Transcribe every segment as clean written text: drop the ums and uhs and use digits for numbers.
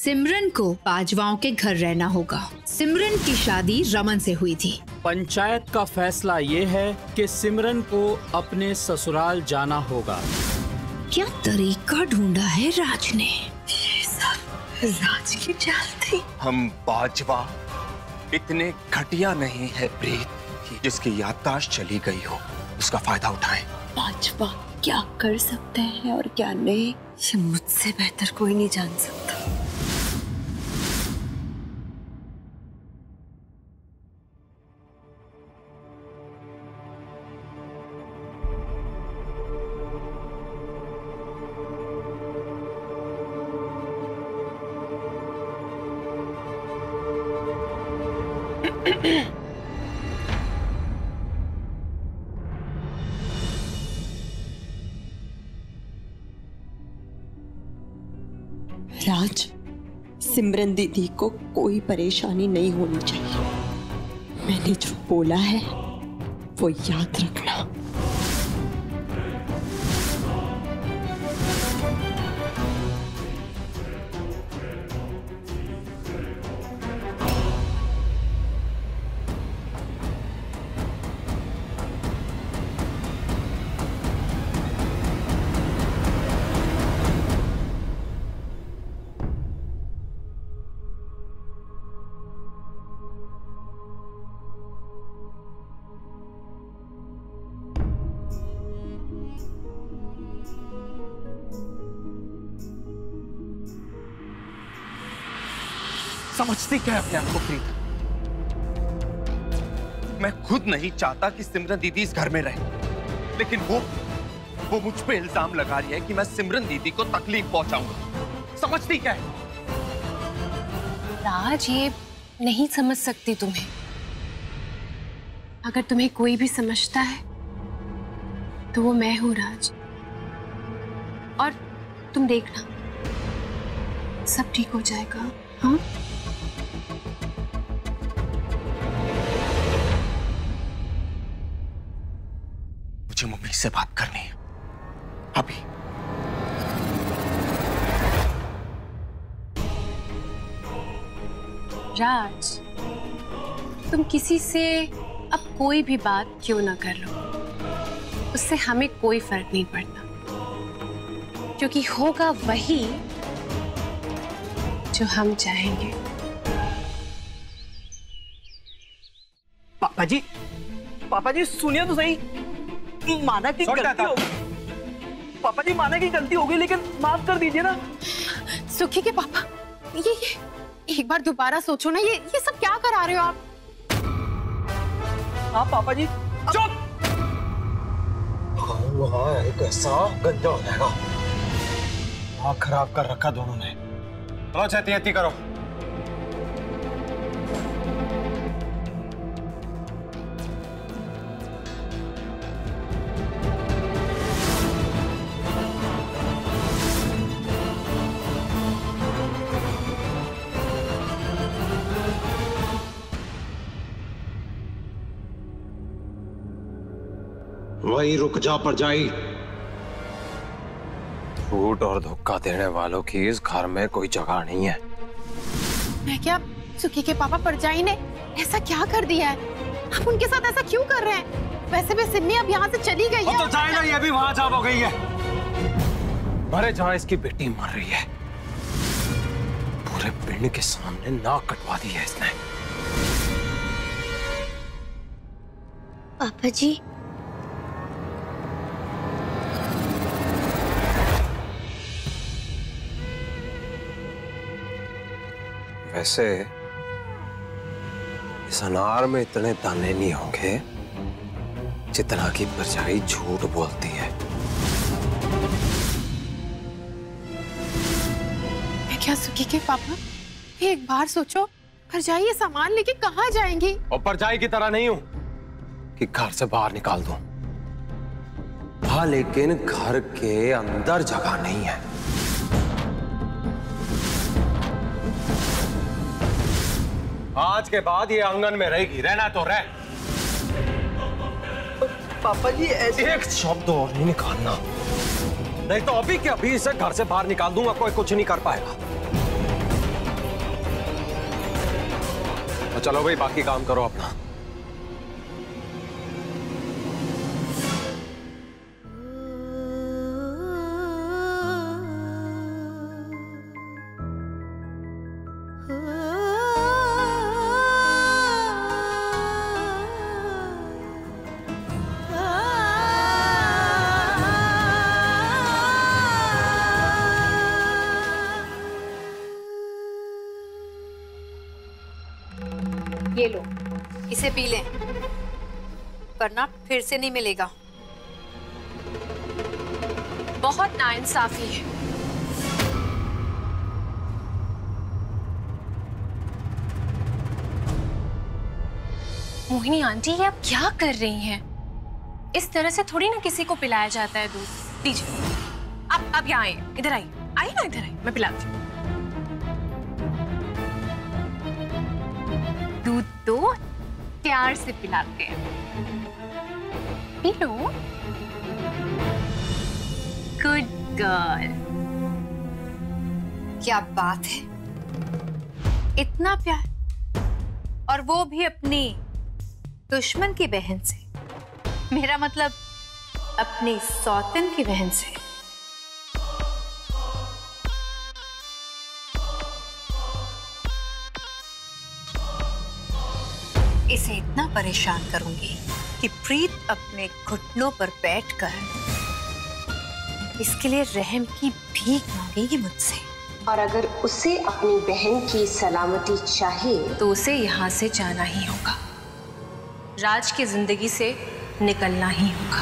सिमरन को बाजवाओं के घर रहना होगा। सिमरन की शादी रमन से हुई थी। पंचायत का फैसला ये है कि सिमरन को अपने ससुराल जाना होगा। क्या तरीका ढूंढा है राज ने? ये सब राज की चाल थी। हम बाजवा इतने घटिया नहीं है प्रीत कि जिसकी याददाश्त चली गई हो उसका फायदा उठाएं। बाजवा क्या कर सकते हैं और क्या नहीं, ये मुझसे बेहतर कोई नहीं जान सकता। राज, सिमरन दीदी को कोई परेशानी नहीं होनी चाहिए। मैंने जो बोला है वो याद रखना। समझती क्या है अपने आप को प्रीत? मैं खुद नहीं चाहता कि सिमरन दीदी इस घर में रहे, लेकिन वो मुझ पे इल्जाम लगा रही है कि मैं सिमरन दीदी को तकलीफ पहुंचाऊंगा। समझती क्या है? राज, ये नहीं समझ सकती तुम्हें। अगर तुम्हें कोई भी समझता है तो वो मैं हूं राज। और तुम देखना सब ठीक हो जाएगा। हाँ, मुझे मम्मी से बात करनी है अभी। राज, तुम किसी से अब कोई भी बात क्यों ना कर लो, उससे हमें कोई फर्क नहीं पड़ता, क्योंकि होगा वही जो हम चाहेंगे। पापा जी सुनिए तो सही। माना की गलती हो, पापा जी माना की गलती हो गई, लेकिन माफ कर दीजिए ना। सुखी के पापा, ये एक बार दोबारा सोचो ना, ये सब क्या करा रहे हो आप? हाँ पापा जी। चुप! वहाँ एक ऐसा गंदा हो जाएगा। आँख खराब कर रखा दोनों ने। चलो छेती करो। वही रुक जा परजाई। झूठ और धोखा देने वालों की इस घर में कोई जगह नहीं है। मैं क्या, सुखी के पापा परजाई ने ऐसा क्या कर दिया है? आप उनके साथ ऐसा क्यों कर रहे हैं? वैसे भी सिमी अब यहाँ से चली गई है। तो जाए ना, ये भी वहां जा हो गई है। भरे जहां इसकी बेटी मर रही है, पूरे पिंड के सामने नाक कटवा दी है इसने। पापा जी, वैसे इस अनार में इतने दाने नहीं होंगे जितना की परछाई झूठ बोलती है। मैं क्या, सुखी के पापा, एक बार सोचो, परछाई ये सामान लेके कहाँ जाएंगी? और परछाई की तरह नहीं हूं कि घर से बाहर निकाल दूं। हाँ, लेकिन घर के अंदर जगह नहीं है। आज के बाद ये आंगन में रहेगी, रहना तो रह। पापा जी ऐसे एक शब्द और नहीं निकालना, नहीं तो अभी के अभी इसे घर से बाहर निकाल दूंगा, कोई कुछ नहीं कर पाएगा। तो चलो भाई, बाकी काम करो अपना। ये लो, इसे पी लें, वरना फिर से नहीं मिलेगा। बहुत नाइंसाफी है। मोहिनी आंटी, ये आप क्या कर रही हैं? इस तरह से थोड़ी ना किसी को पिलाया जाता है दूध। दीजिए, आप यहाँ आइए, इधर आइए, आइए ना, इधर आइए, मैं पिलाती हूँ। दूध तो प्यार से पिलाते हैं, पी लो। Good girl. क्या बात है, इतना प्यार, और वो भी अपनी दुश्मन की बहन से। मेरा मतलब अपनी सौतन की बहन से। इसे इतना परेशान करूंगी कि प्रीत अपने घुटनों पर बैठकर इसके लिए रहम की भीख मांगेगी मुझसे। और अगर उसे अपनी बहन की सलामती चाहिए तो उसे यहाँ से जाना ही होगा, राज की जिंदगी से निकलना ही होगा।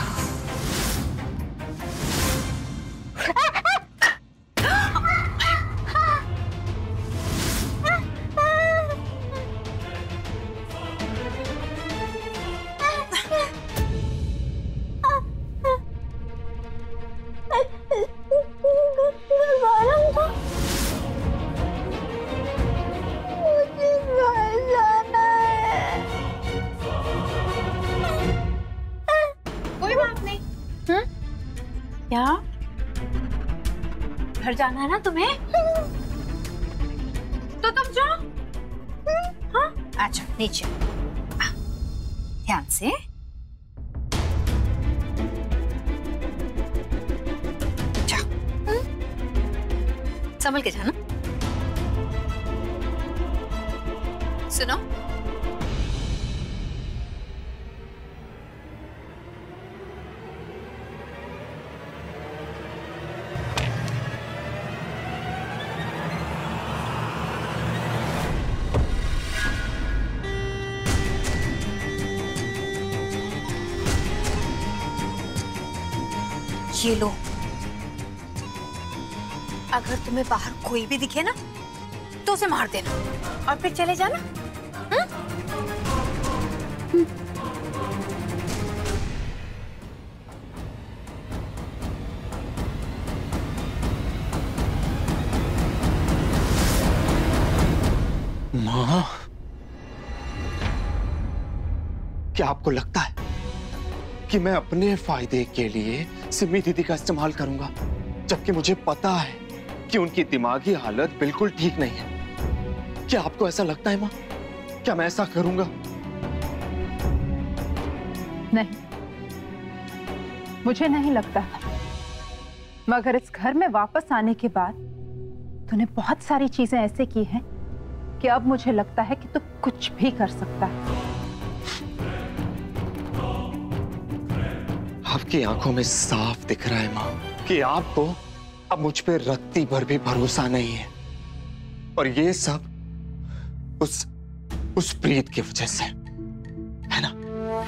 क्या घर जाना है ना तुम्हें? तो तुम जाओ। हाँ, अच्छा नीचे ध्यान से। संभल के जाना। सुनो, ये लो। अगर तुम्हें बाहर कोई भी दिखे ना तो उसे मार देना और फिर चले जाना। माँ, क्या आपको लगता है कि मैं अपने फायदे के लिए सिमी दीदी का इस्तेमाल करूंगा, जबकि मुझे पता है कि उनकी दिमागी हालत बिल्कुल ठीक नहीं है? क्या आपको ऐसा लगता है माँ? क्या मैं ऐसा करूंगा? नहीं, मुझे नहीं लगता। मगर इस घर में वापस आने के बाद तूने बहुत सारी चीजें ऐसे की हैं कि अब मुझे लगता है कि तू कुछ भी कर सकता है। आपकी आंखों में साफ दिख रहा है माँ कि आपको अब मुझ पे रत्ती भर भी भरोसा नहीं है, और ये सब उस प्रीत की वजह से है ना?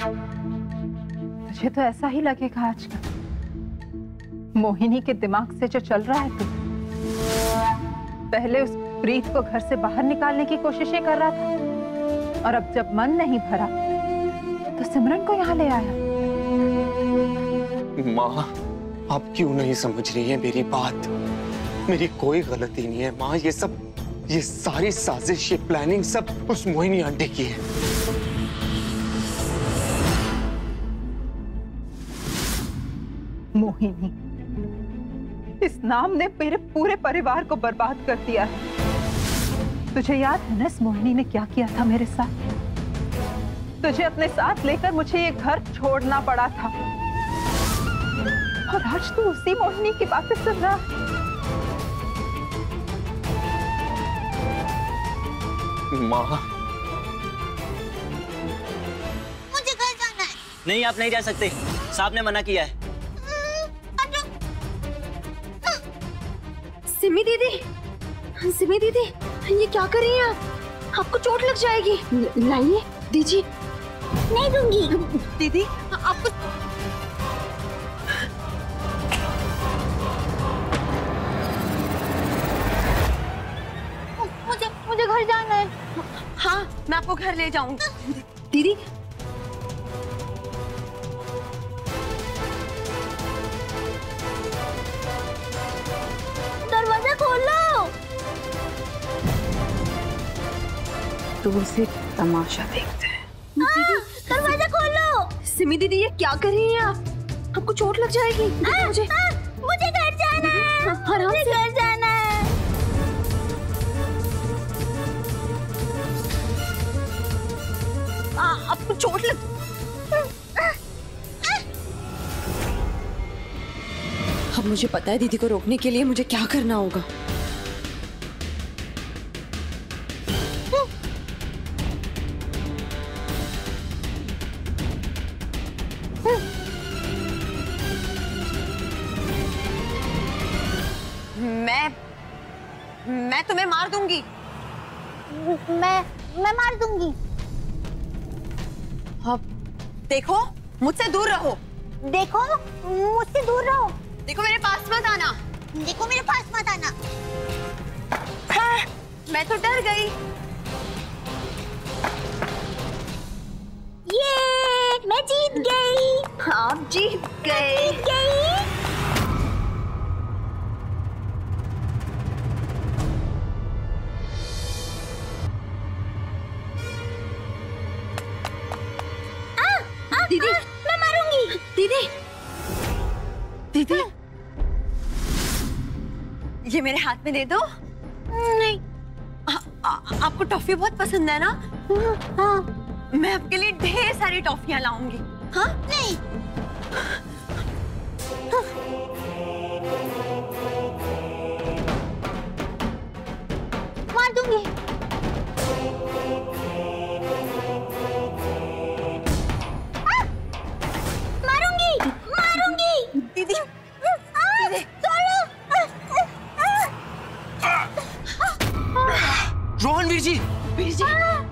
मुझे तो ऐसा ही लगेगा आजकल। मोहिनी के दिमाग से जो चल रहा है, तू पहले उस प्रीत को घर से बाहर निकालने की कोशिशें कर रहा था, और अब जब मन नहीं भरा तो सिमरन को यहाँ ले आया। माँ, आप क्यों नहीं समझ रही है मेरी बात? मेरी कोई गलती नहीं है माँ। ये सारी साजिश, ये प्लानिंग सब उस मोहिनी आंटी की है। मोहिनी, इस नाम ने मेरे पूरे परिवार को बर्बाद कर दिया है। तुझे याद है ना इस मोहिनी ने क्या किया था मेरे साथ? तुझे अपने साथ लेकर मुझे ये घर छोड़ना पड़ा था, और आज तू उसी मोहिनी की बातें सुन रहा है। माँ, मुझे घर जाना है। नहीं, आप नहीं जा सकते, साहब ने मना किया है। सिमी दीदी, सिमी दीदी, ये क्या कर रही हैं आप? आपको चोट लग जाएगी। लाइए, दीजिए। नहीं दूंगी। दीदी, आपको मुझे घर जाना है। हाँ, मैं आपको घर ले जाऊंगी। दीदी, दरवाजा खोलो। दूर से तमाशा देखते हैं। दरवाजा खोलो। सिमी दीदी, ये क्या कर रही हैं आप? आपको चोट लग जाएगी। मुझे घर जाना है। मुझे घर जाना है। आपको चोट लग। अब मुझे पता है दीदी को रोकने के लिए मुझे क्या करना होगा। मैं तुम्हें मार दूंगी। मैं मार दूंगी। अब देखो, मुझसे दूर रहो। देखो, मुझसे दूर रहो। देखो, मेरे पास मत आना। देखो, मेरे पास मत आना। मैं तो डर गई। ये मैं जीत गई। आप जीत गए। दीदी, मैं मारूंगी। दीदी, दीदी, ये मेरे हाथ में दे दो। नहीं। आपको टॉफी बहुत पसंद है ना? हाँ। मैं आपके लिए ढेर सारी टॉफियां लाऊंगी। हाँ? नहीं। मार दूंगी। दीदी, रोहन, वीर जी, वीर जी।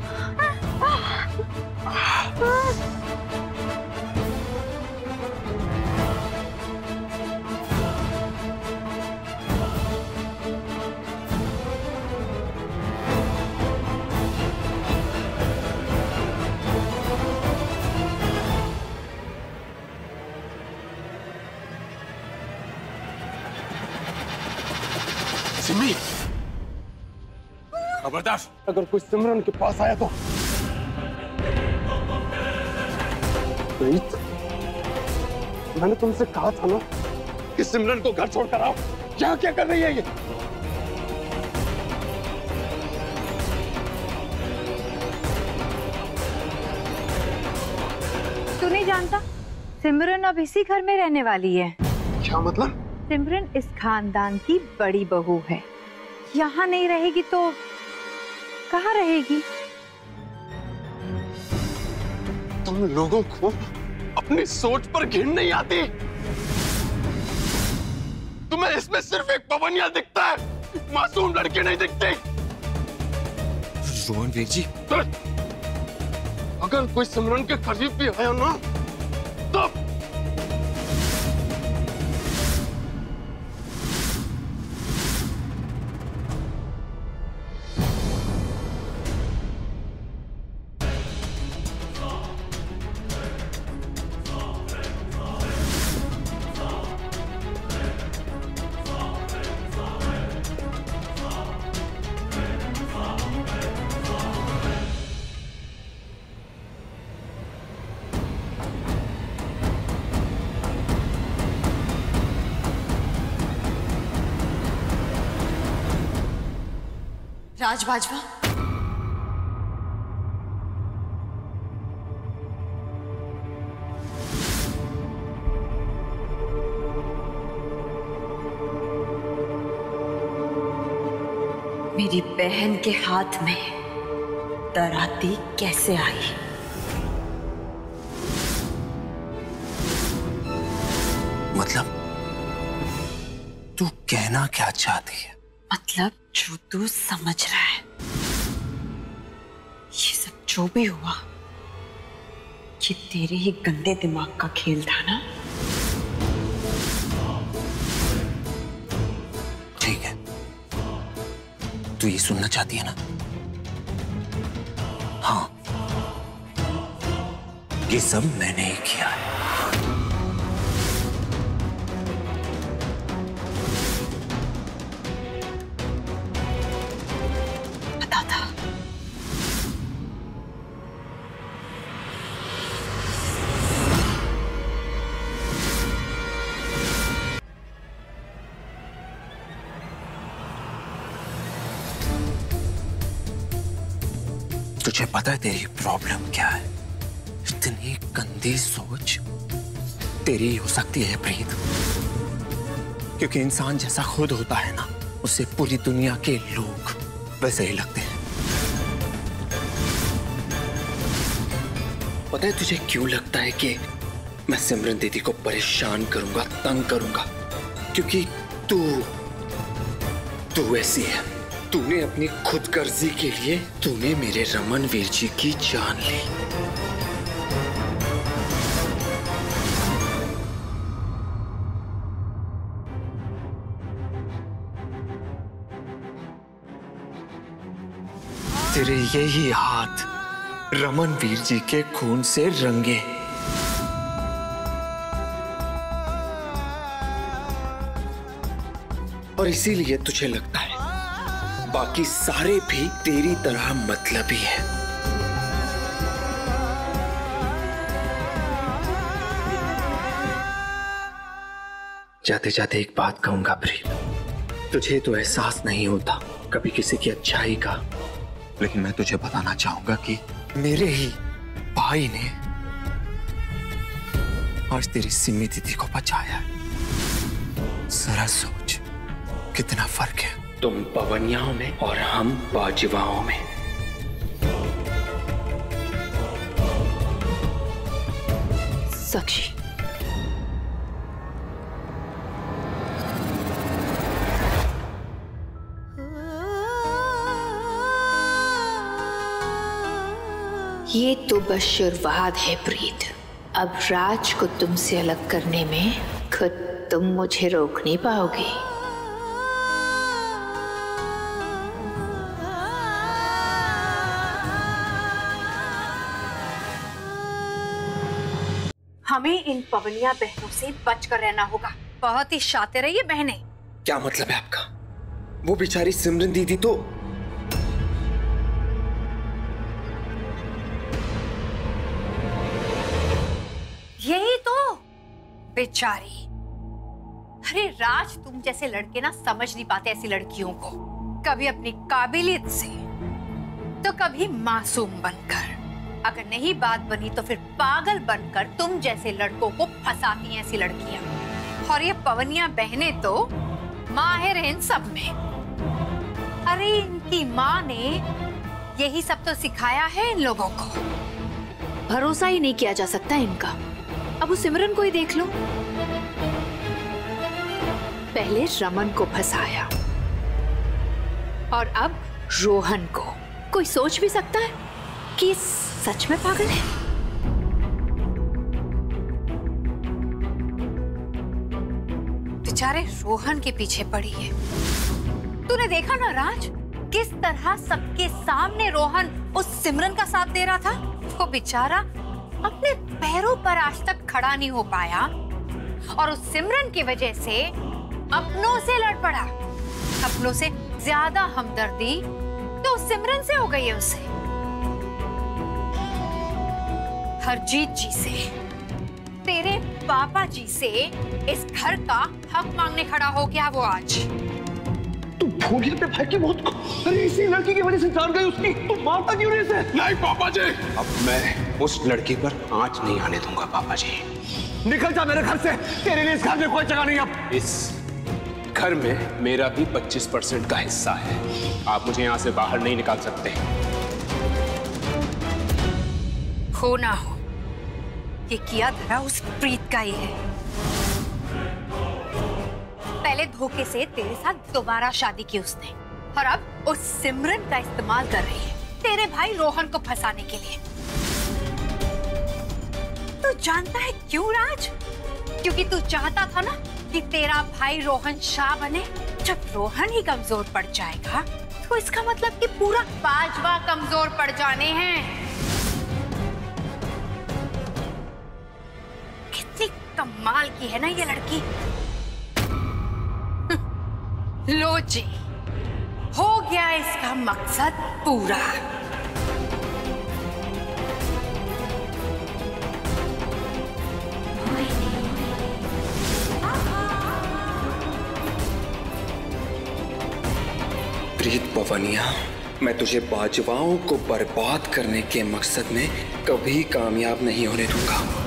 सिमी, खबरदार अगर कोई सिमरन के पास आया तो। प्रीत, मैंने तुमसे कहा था ना कि सिमरन को घर छोड़कर आओ। यहाँ क्या कर रही है ये? तू नहीं जानता, सिमरन अब इसी घर में रहने वाली है। क्या मतलब? सिमरन इस खानदान की बड़ी बहू है। यहाँ नहीं रहेगी तो कहाँ रहेगी? तुम लोगों को अपनी सोच पर घिन नहीं आती? तुम्हें इसमें सिर्फ एक पवनिया दिखता है, मासूम लड़के नहीं दिखते। रोहन वीर जी, अगर कोई सिमरन के करीब भी आया ना, तब राज बाजवा, मेरी बहन के हाथ में दराती कैसे आई? मतलब तू कहना क्या चाहती है? मतलब जो तू समझ रहा है, ये सब जो भी हुआ, ये तेरे ही गंदे दिमाग का खेल था ना? ठीक है, तू ये सुनना चाहती है ना? हाँ, ये सब मैंने ही किया है। पता था। तुझे पता है तेरी प्रॉब्लम क्या है? इतनी गंदी सोच तेरी ही हो सकती है प्रीत, क्योंकि इंसान जैसा खुद होता है ना, उसे पूरी दुनिया के लोग वैसे ही लगते हैं। पता है तुझे क्यों लगता है कि मैं सिमरन दीदी को परेशान करूंगा, तंग करूंगा? क्योंकि तू ऐसी है। तूने अपनी खुदगर्जी के लिए तूने मेरे रमन वीर जी की जान ली। तेरे यही हाथ रमन वीर जी के खून से रंगे। और इसीलिए तुझे लगता है बाकी सारे भी तेरी तरह मतलबी है। जाते जाते एक बात कहूंगा प्रीत, तुझे तो एहसास नहीं होता कभी किसी की अच्छाई का, लेकिन मैं तुझे बताना चाहूंगा कि मेरे ही भाई ने आज तेरी सिमी दीदी को बचाया। जरा सोच कितना फर्क है, तुम पवनियाओं में और हम बाजवाओं में। साक्षी, ये तो बस शुरुआत है प्रीत। अब राज को तुमसे अलग करने में खुद तुम मुझे रोक नहीं पाओगे। हमें इन पवनिया बहनों से बचकर रहना होगा। बहुत ही शातिर है ये बहनें। क्या मतलब है आपका? वो बेचारी सिमरन दीदी तो यही तो बेचारी। अरे राज, तुम जैसे लड़के ना समझ नहीं पाते ऐसी लड़कियों को। कभी अपनी काबिलियत से तो कभी मासूम बनकर, अगर नहीं बात बनी तो फिर पागल बनकर तुम जैसे लड़कों को फंसाती हैं ऐसी लड़कियां। और ये पवनिया बहनें तो माहिर हैं इन सब में। अरे इनकी माँ ने यही सब तो सिखाया है इन लोगों को। भरोसा ही नहीं किया जा सकता इनका। अब उस सिमरन को ही देख लो, पहले रमन को फंसाया और अब रोहन को। कोई सोच भी सकता है कि सच में पागल है? बेचारे रोहन के पीछे पड़ी है। तूने देखा ना राज, किस तरह सबके सामने रोहन उस सिमरन का साथ दे रहा था। वो बेचारा अपने पैरों पर आज तक खड़ा नहीं हो पाया और उस सिमरन की वजह से अपनों से लड़ पड़ा। अपनों से ज्यादा हमदर्दी तो उस सिमरन से हो गई है उसे। हरजीत जी से, तेरे पापा जी से इस घर का हक मांगने खड़ा हो गया वो आज। तू ढूंढ अपने भाई की मौत को। अरे इसी लड़की की वजह से जान गई उसकी, तुम मारता क्यों नहीं इसे? नहीं पापा जी, अब मैं उस लड़की पर आंच नहीं आने दूंगा पापा जी। निकल जा मेरे घर से, तेरे लिए इस घर में कोई जगह नहीं। अब इस घर में मेरा भी 25% का हिस्सा है, आप मुझे यहाँ से बाहर नहीं निकाल सकते। हो ना हो, ये किया धरा उस प्रीत का ही है। पहले धोखे से तेरे साथ दोबारा शादी की उसने, और अब उस सिमरन का इस्तेमाल कर रही है तेरे भाई रोहन को फंसाने के लिए। तू जानता है क्यों राज? क्योंकि तू चाहता था ना कि तेरा भाई रोहन शाह बने। जब रोहन ही कमजोर पड़ जाएगा तो इसका मतलब कि पूरा बाजवा कमजोर पड़ जाने हैं। कितनी कमाल की है ना ये लड़की। लो जी, हो गया इसका मकसद पूरा। प्रीत पवनिया, मैं तुझे बाजवाओं को बर्बाद करने के मकसद में कभी कामयाब नहीं होने दूंगा।